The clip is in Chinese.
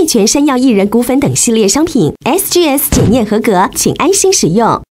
全山药薏仁骨粉等系列商品 ，SGS 检验合格，请安心使用。